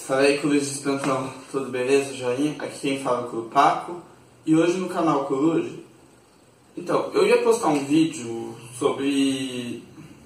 Fala aí, clubes de expansão, tudo beleza? Joinha? Aqui quem fala é o Paco. E hoje no canal Coruja, então, eu ia postar um vídeo sobre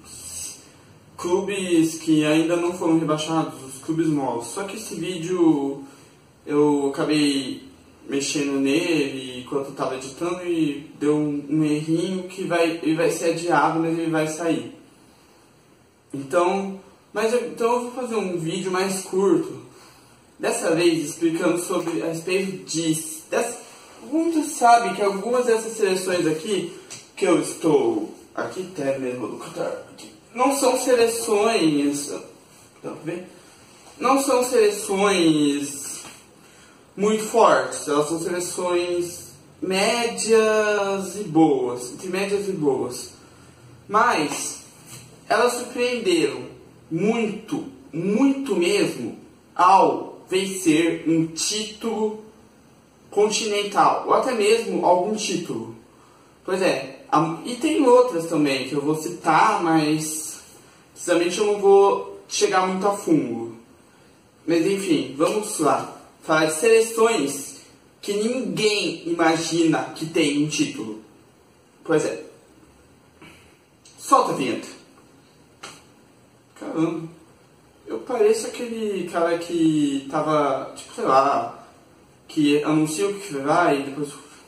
clubes que ainda não foram rebaixados, os clubes novos. Só que esse vídeo eu acabei mexendo nele enquanto eu estava editando e deu um errinho que ele vai ser adiado, mas ele vai sair. Então eu vou fazer um vídeo mais curto, dessa vez explicando sobre a respeito muitos sabem que algumas dessas seleções aqui, que eu estou aqui, até mesmo do Qatar, não são seleções, não são seleções muito fortes, elas são seleções médias e boas, entre médias e boas, mas elas surpreenderam muito, muito mesmo ao vencer um título continental, ou até mesmo algum título. Pois é, e tem outras também que eu vou citar, mas precisamente eu não vou chegar muito a fundo. Mas enfim, vamos lá. Falar de seleções que ninguém imagina que tem um título. Pois é. Solta a vinheta. Caramba. Eu pareço aquele cara que tava, tipo, sei lá, que anuncia o que vai e depois...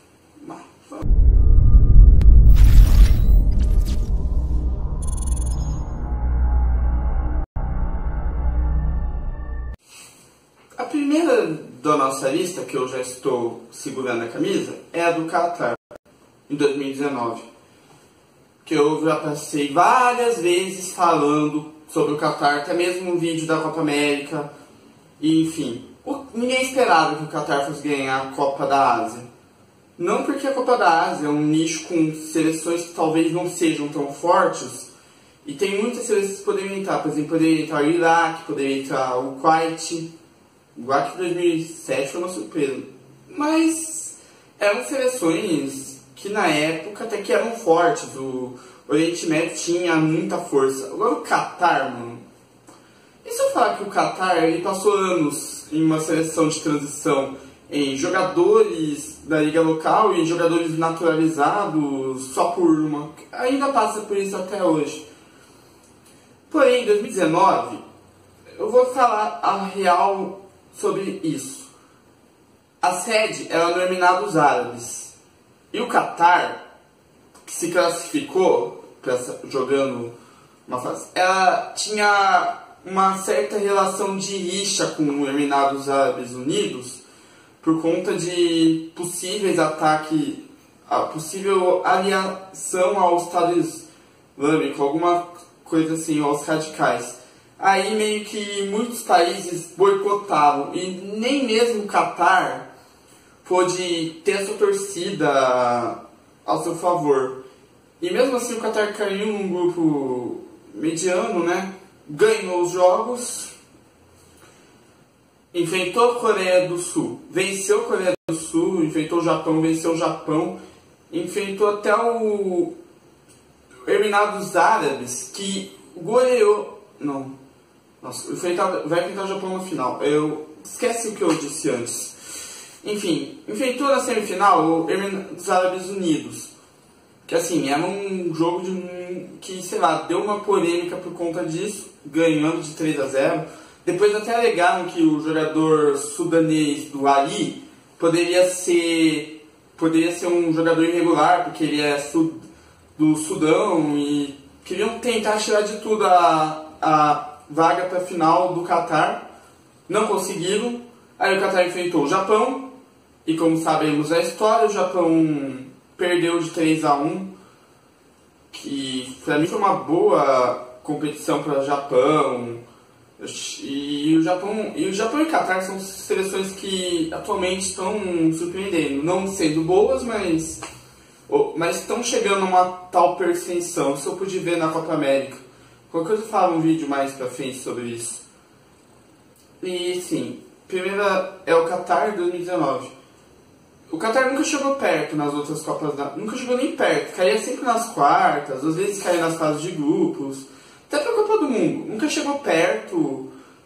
A primeira da nossa lista, que eu já estou segurando a camisa, é a do Qatar, em 2019. Que eu já passei várias vezes falando sobre o Qatar, até mesmo um vídeo da Copa América, e enfim. Ninguém esperava que o Qatar fosse ganhar a Copa da Ásia. Não porque a Copa da Ásia é um nicho com seleções que talvez não sejam tão fortes, e tem muitas seleções que poderiam entrar. Por exemplo, poderia entrar o Iraque, poderia entrar o Kuwait. O Iraque de 2007 foi uma surpresa. Mas eram seleções que na época até que eram fortes. O Oriente Médio tinha muita força. Agora o Qatar, mano. E se eu falar que o Qatar ele passou anos em uma seleção de transição em jogadores da liga local e em jogadores naturalizados só por uma... Ainda passa por isso até hoje. Porém, em 2019, eu vou falar a real sobre isso. A sede era no Emirados Árabes. E o Qatar, que se classificou jogando uma fase, ela tinha uma certa relação de rixa com os Emirados Árabes Unidos por conta de possíveis ataques, a possível aliação ao Estado Islâmico, alguma coisa assim, aos radicais. Aí meio que muitos países boicotavam e nem mesmo o Qatar pôde ter a sua torcida ao seu favor. E mesmo assim o Qatar caiu num grupo mediano, né? Ganhou os jogos, enfrentou a Coreia do Sul, venceu a Coreia do Sul, enfrentou o Japão, venceu o Japão, enfrentou até o Emirados Árabes, que goleou... Não, nossa, vai enfrentar o Japão no final. Esquece o que eu disse antes. Enfim, enfrentou na semifinal o Emirados Árabes Unidos. Que assim, era um jogo que, sei lá, deu uma polêmica por conta disso, ganhando de 3-0. Depois até alegaram que o jogador sudanês do Ali poderia ser um jogador irregular, porque ele é do Sudão, e queriam tentar tirar de tudo a vaga para a final do Qatar. Não conseguiram. Aí o Qatar enfrentou o Japão, e como sabemos a história, o Japão perdeu de 3-1, que para mim foi uma boa competição para o Japão. E o Japão e o Qatar são seleções que atualmente estão surpreendendo, não sendo boas, mas estão chegando a uma tal perfeição. Isso eu pude ver na Copa América. Qualquer coisa eu falo um vídeo mais pra frente sobre isso. E sim, primeira é o Qatar 2019. O Qatar nunca chegou perto nas outras Copas, nunca chegou nem perto, caía sempre nas quartas, às vezes caía nas fases de grupos, até pra Copa do Mundo, nunca chegou perto.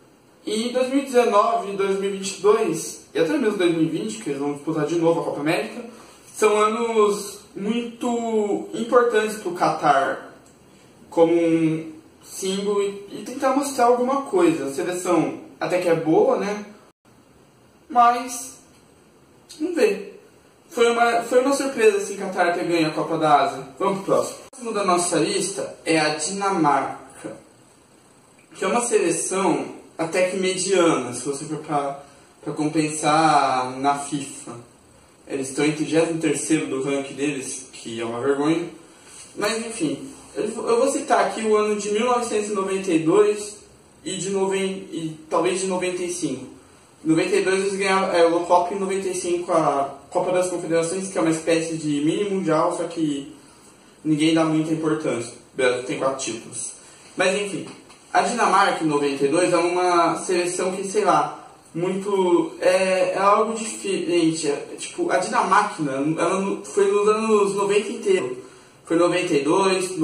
E 2019 e 2022, e até mesmo 2020, que eles vão disputar de novo a Copa América, são anos muito importantes para o Qatar como um símbolo e tentar mostrar alguma coisa. A seleção até que é boa, né? Mas, vamos ver. Foi uma surpresa assim, Qatar ter ganho a Copa da Ásia. Vamos pro próximo. O próximo da nossa lista é a Dinamarca, que é uma seleção até que mediana, se você for para compensar na FIFA. Eles estão em 33º do ranking deles, que é uma vergonha. Mas enfim, eu vou citar aqui o ano de 1992 e talvez de 95. Em 92 eles ganharam a Eurocopa e em 95 a Copa das Confederações, que é uma espécie de mini mundial, só que ninguém dá muita importância. Tem 4 títulos. Mas enfim, a Dinamarca em 92 é uma seleção que, sei lá, é algo diferente. Tipo, a Dinamarca, ela foi nos anos 90 inteiro. Foi 92,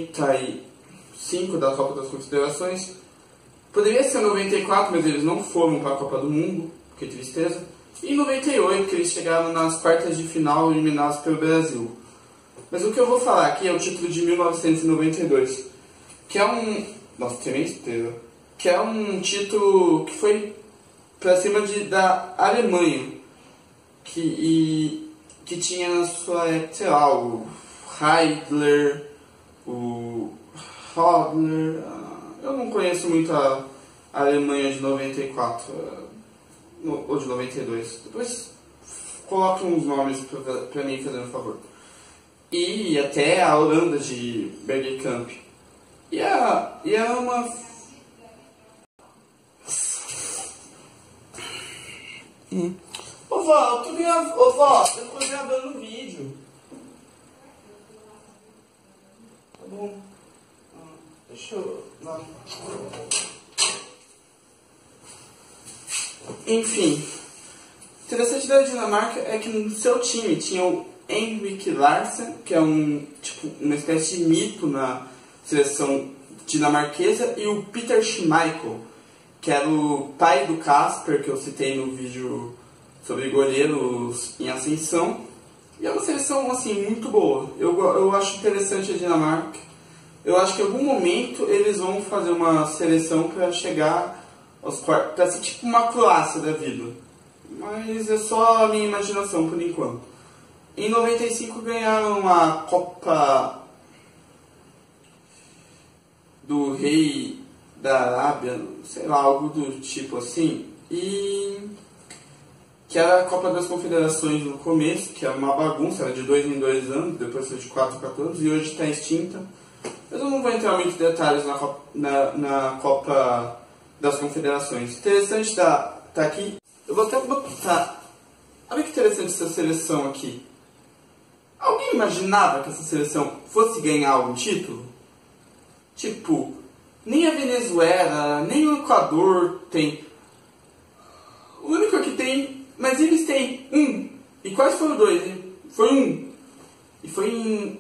95 da Copa das Confederações. Poderia ser 94, mas eles não foram para a Copa do Mundo, que tristeza. E em 98, que eles chegaram nas quartas de final eliminados pelo Brasil. Mas o que eu vou falar aqui é o título de 1992, que é um... Nossa, tristeza. Que é um título que foi para cima da Alemanha, que tinha na sua época, sei lá, o Heidler, o Hodler. Eu não conheço muito a Alemanha de 94 ou de 92. Depois coloque uns nomes para mim, fazendo um favor. E até a Holanda de Bergkamp. E é uma... Ô vó, eu tô gravando um vídeo. Tá bom. Deixa eu... Não. Enfim. O interessante da Dinamarca é que no seu time tinha o Henrik Larsen, que é uma espécie de mito na seleção dinamarquesa, e o Peter Schmeichel, que era o pai do Kasper, que eu citei no vídeo sobre goleiros em ascensão. E é uma seleção assim, muito boa. Eu acho interessante a Dinamarca. Eu acho que em algum momento eles vão fazer uma seleção para chegar aos quartos, para ser tipo uma Croácia da vida. Mas é só a minha imaginação por enquanto. Em 95 ganharam a Copa do Rei da Arábia, sei lá, algo do tipo assim. E que era a Copa das Confederações no começo, que era uma bagunça, era de 2 em 2 anos, depois foi de 4 em 4 anos, e hoje está extinta. Mas eu não vou entrar muito em detalhes na Copa das Confederações. Interessante tá aqui. Eu vou até botar. Olha que interessante essa seleção aqui. Alguém imaginava que essa seleção fosse ganhar algum título? Tipo, nem a Venezuela, nem o Equador tem. O único que tem, mas eles têm um. E quais foram 2? Hein? Foi um. E foi em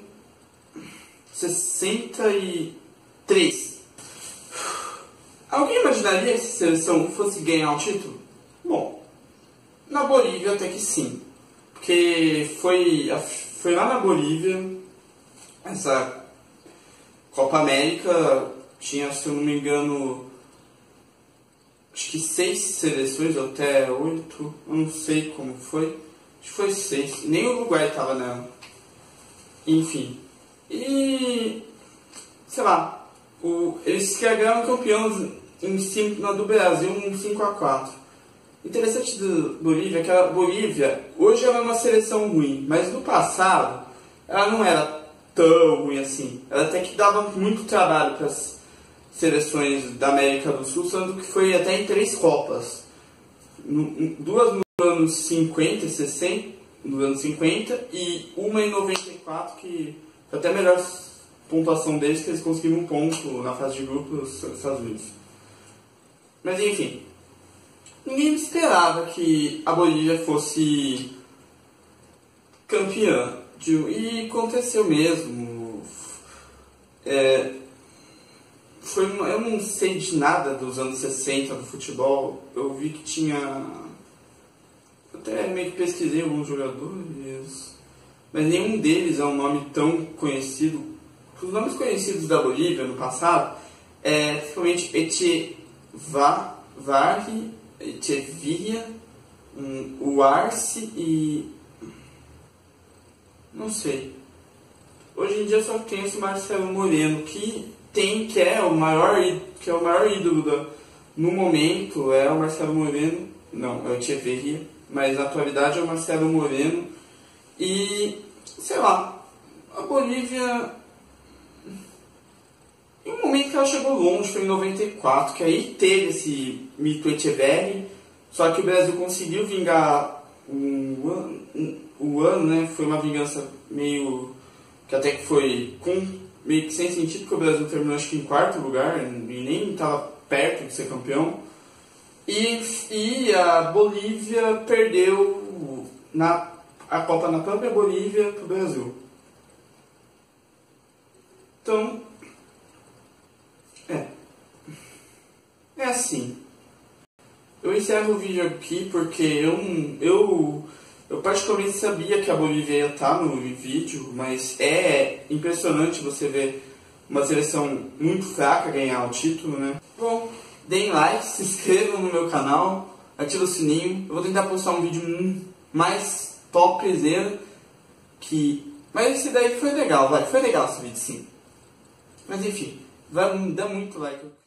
63. Alguém imaginaria que essa seleção fosse ganhar um título? Bom, na Bolívia até que sim. Porque foi lá na Bolívia, essa Copa América tinha, se eu não me engano, acho que 6 seleções, ou até 8, eu não sei como foi. Acho que foi 6, nem o Uruguai estava nela. Enfim. E, sei lá, eles ganharam campeões em cima do Brasil um 5-4. Interessante do Bolívia é que a Bolívia, hoje ela é uma seleção ruim, mas no passado ela não era tão ruim assim. Ela até que dava muito trabalho para as seleções da América do Sul, sendo que foi até em 3 Copas. 2 nos anos 50 e 60, nos anos 50, e uma em 94, que foi até a melhor pontuação deles, que eles conseguiram um ponto na fase de grupos dos Estados Unidos. Mas enfim, ninguém esperava que a Bolívia fosse campeã. E aconteceu mesmo. eu não sei de nada dos anos 60 do futebol. Eu vi que tinha... Eu até meio que pesquisei alguns jogadores, mas nenhum deles é um nome tão conhecido. Os nomes conhecidos da Bolívia no passado é principalmente Echevarri, Echeverria, o Arce e... não sei. Hoje em dia só conheço o Marcelo Moreno, que é o maior ídolo no momento, é o Marcelo Moreno, não, é o Echeverria, mas na atualidade é o Marcelo Moreno. E, sei lá, a Bolívia, em um momento que ela chegou longe, foi em 94, que aí teve esse mito Echeverri, só que o Brasil conseguiu vingar o ano, né? Foi uma vingança meio... que até que foi meio que sem sentido, porque o Brasil terminou acho que em quarto lugar, e nem estava perto de ser campeão. E a Bolívia perdeu a Copa na própria Bolívia para o Brasil. Então, é assim. Eu encerro o vídeo aqui porque eu particularmente sabia que a Bolívia ia estar no vídeo, mas é impressionante você ver uma seleção muito fraca ganhar o título, né? Bom, deem like, se inscrevam no meu canal, ativem o sininho. Eu vou tentar postar um vídeo mais topzera, mas esse daí foi legal, foi legal esse vídeo sim. Mas enfim, dá muito like.